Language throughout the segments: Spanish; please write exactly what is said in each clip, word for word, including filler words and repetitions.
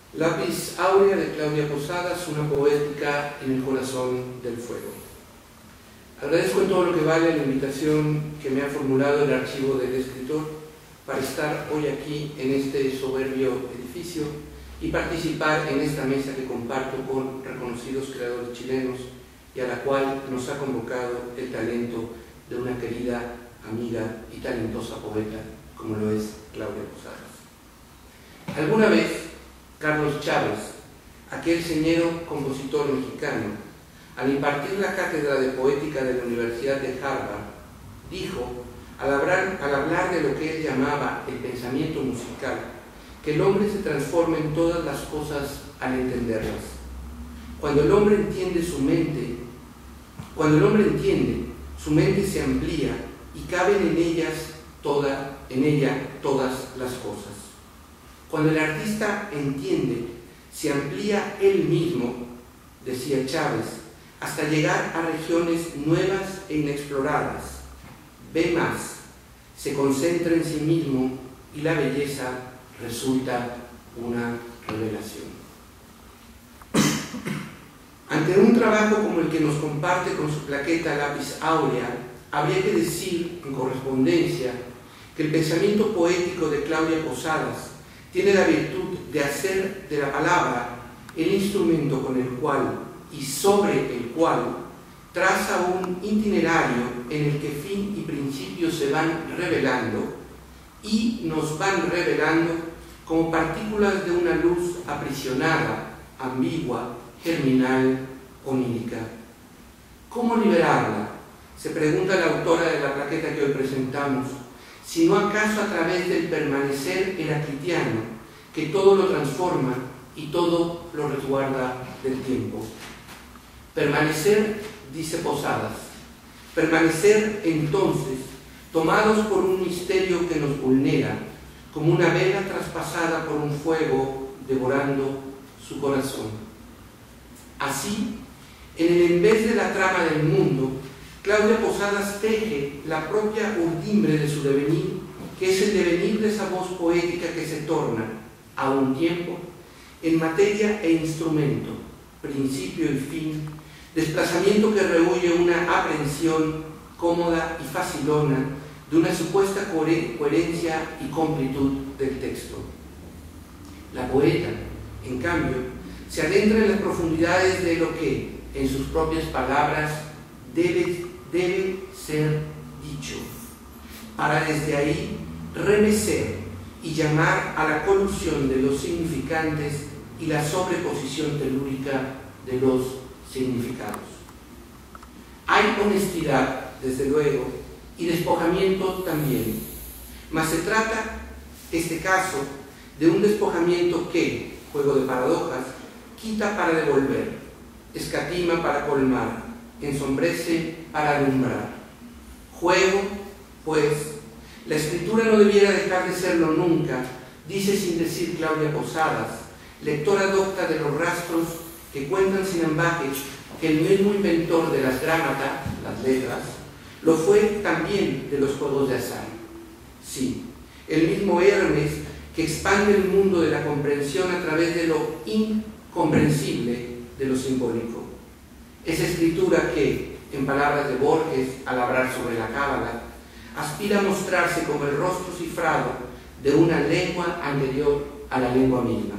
Lápiz áurea de Claudia Posadas, una poética en el corazón del fuego. Agradezco en todo lo que vale la invitación que me ha formulado el archivo del escritor para estar hoy aquí en este soberbio edificio y participar en esta mesa que comparto con reconocidos creadores chilenos y a la cual nos ha convocado el talento de una querida amiga y talentosa poeta como lo es Claudia Posadas. Alguna vez Carlos Chávez, aquel señero compositor mexicano, al impartir la cátedra de poética de la Universidad de Harvard, dijo, al hablar, al hablar de lo que él llamaba el pensamiento musical, que el hombre se transforma en todas las cosas al entenderlas. Cuando el hombre entiende su mente, cuando el hombre entiende, su mente se amplía y caben en ellas toda, en ella todas las cosas. Cuando el artista entiende, se amplía él mismo, decía Chávez, hasta llegar a regiones nuevas e inexploradas. Ve más, se concentra en sí mismo y la belleza resulta una revelación. Ante un trabajo como el que nos comparte con su plaqueta Lápiz áurea, habría que decir, en correspondencia, que el pensamiento poético de Claudia Posadas tiene la virtud de hacer de la palabra el instrumento con el cual y sobre el cual traza un itinerario en el que fin y principio se van revelando y nos van revelando como partículas de una luz aprisionada, ambigua, germinal, onírica. ¿Cómo liberarla? Se pregunta la autora de la plaqueta que hoy presentamos, sino acaso a través del permanecer heraclitiano, que todo lo transforma y todo lo resguarda del tiempo. Permanecer, dice Posadas, permanecer entonces, tomados por un misterio que nos vulnera, como una vela traspasada por un fuego devorando su corazón. Así, en el en vez de la trama del mundo, Claudia Posadas teje la propia urdimbre de su devenir, que es el devenir de esa voz poética que se torna, a un tiempo, en materia e instrumento, principio y fin, desplazamiento que rehuye una aprehensión cómoda y facilona de una supuesta coherencia y completud del texto. La poeta, en cambio, se adentra en las profundidades de lo que, en sus propias palabras, debe, debe ser dicho, para desde ahí remecer y llamar a la colusión de los significantes y la sobreposición telúrica de los significados. Hay honestidad, desde luego, y despojamiento también, mas se trata, este caso, de un despojamiento que, juego de paradojas, quita para devolver, escatima para colmar, ensombrece para alumbrar. Juego, pues, la escritura no debiera dejar de serlo nunca, dice sin decir Claudia Posadas, lectora docta de los rastros que cuentan sin ambajes que el mismo inventor de las grámatas, las letras, lo fue también de los juegos de azar. Sí, el mismo Hermes que expande el mundo de la comprensión a través de lo incomprensible de lo simbólico. Esa escritura que, en palabras de Borges, al hablar sobre la cábala, aspira a mostrarse como el rostro cifrado de una lengua anterior a la lengua misma.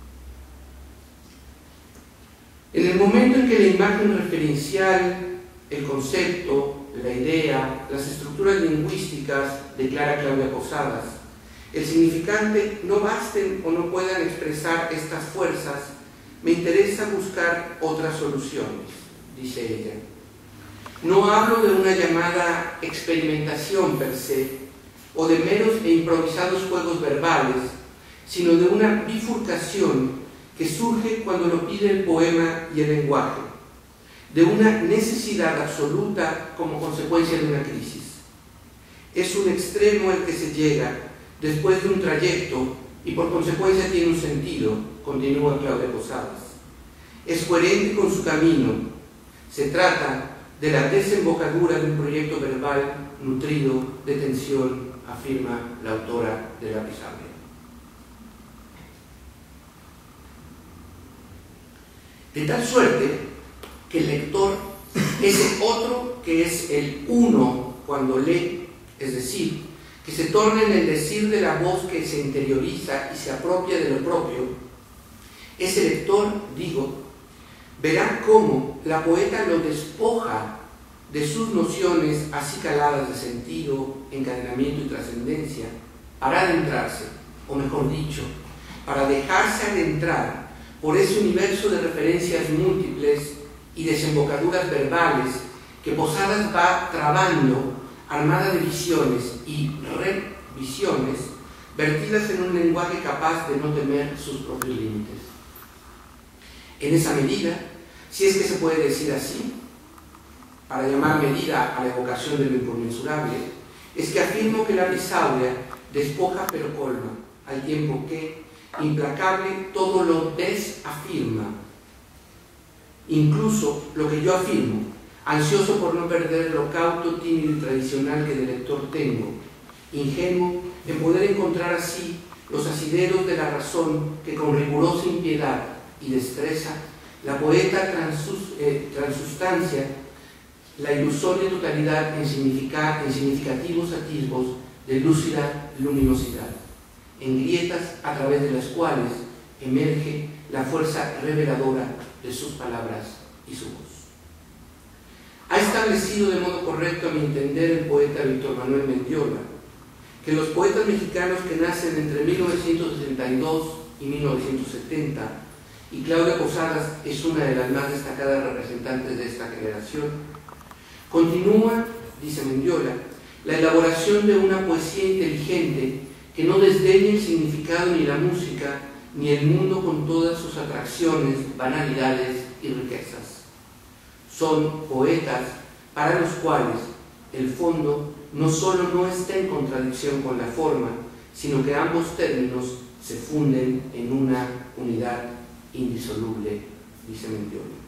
En el momento en que la imagen referencial, el concepto, la idea, las estructuras lingüísticas, declara Claudia Posadas, el significante no basten o no puedan expresar estas fuerzas, me interesa buscar otras soluciones, dice ella. No hablo de una llamada experimentación per se, o de meros e improvisados juegos verbales, sino de una bifurcación que surge cuando lo pide el poema y el lenguaje, de una necesidad absoluta como consecuencia de una crisis. Es un extremo al que se llega después de un trayecto y por consecuencia tiene un sentido, continúa Claudia Posadas. Es coherente con su camino. Se trata de la desembocadura de un proyecto verbal nutrido de tensión, afirma la autora de Lápiz áurea. de tal suerte que el lector, ese otro que es el uno cuando lee, es decir, que se torna en el decir de la voz que se interioriza y se apropia de lo propio, ese lector, digo, verá cómo la poeta lo despoja de sus nociones así caladas de sentido, encadenamiento y trascendencia, para adentrarse, o mejor dicho, para dejarse adentrar por ese universo de referencias múltiples y desembocaduras verbales que Posadas va trabando, armada de visiones y revisiones, vertidas en un lenguaje capaz de no temer sus propios límites. En esa medida, si es que se puede decir así, para llamar medida a la evocación de lo inconmensurable, es que afirmo que la Áurea despoja pero colma, al tiempo que, implacable, todo lo desafirma, incluso lo que yo afirmo, ansioso por no perder lo cauto, tímido y tradicional que de lector tengo, ingenuo en poder encontrar así los asideros de la razón que con rigurosa impiedad y destreza la poeta transus, eh, transustancia la ilusoria totalidad en, significa, en significativos atisbos de lúcida luminosidad, en grietas a través de las cuales emerge la fuerza reveladora de sus palabras y su voz. Ha establecido de modo correcto, a mi entender, el poeta Víctor Manuel Mendiola, que los poetas mexicanos que nacen entre mil novecientos sesenta y dos y mil novecientos setenta, y Claudia Posadas es una de las más destacadas representantes de esta generación, continúan, dice Mendiola, la elaboración de una poesía inteligente que no desdeñe el significado ni la música, ni el mundo con todas sus atracciones, banalidades y riquezas. Son poetas para los cuales el fondo no solo no está en contradicción con la forma, sino que ambos términos se funden en una unidad indisoluble, dice Mendiola.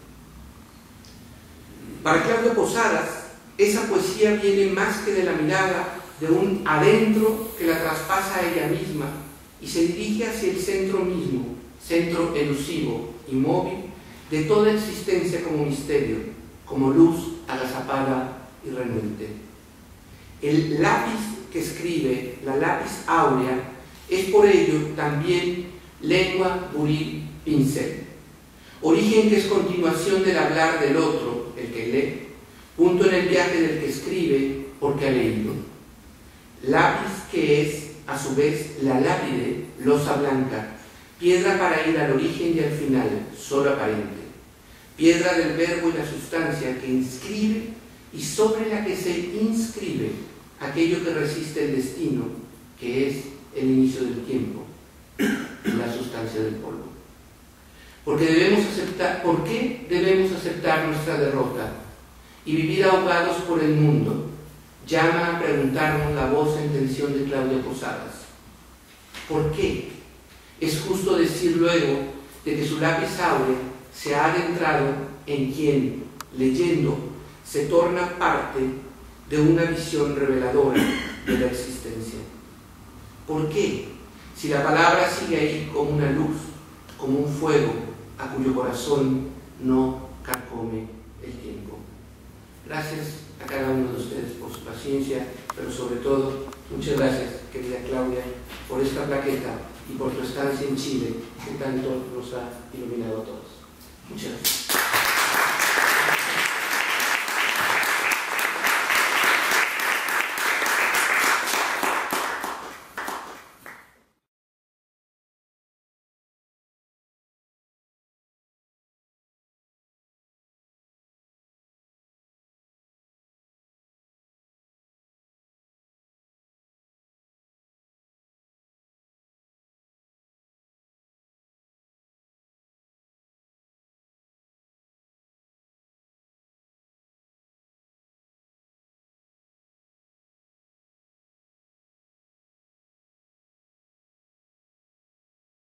Para Claudia Posadas, esa poesía viene más que de la mirada de un adentro que la traspasa a ella misma y se dirige hacia el centro mismo, centro elusivo y móvil de toda existencia como misterio, como luz agazapada y renuente. El lápiz que escribe, la lápiz áurea, es por ello también lengua, buril, pincel. Origen que es continuación del hablar del otro, el que lee, punto en el viaje del que escribe porque ha leído. Lápiz que es, a su vez, la lápide, losa blanca, piedra para ir al origen y al final, solo aparente. Piedra del verbo y la sustancia que inscribe y sobre la que se inscribe aquello que resiste el destino, que es el inicio del tiempo, la sustancia del polvo. Porque debemos aceptar, ¿por qué debemos aceptar nuestra derrota y vivir ahogados por el mundo? Llama a preguntarnos la voz en tensión de Claudia Posadas. ¿Por qué? Es justo decir luego de que su lápiz áurea se ha adentrado en quien, leyendo, se torna parte de una visión reveladora de la existencia. ¿Por qué? Si la palabra sigue ahí como una luz, como un fuego, a cuyo corazón no carcome el tiempo. Gracias a cada uno de ustedes por su paciencia, pero sobre todo, muchas gracias, querida Claudia, por esta plaqueta y por tu estancia en Chile, que tanto nos ha iluminado a todos. Muchas gracias.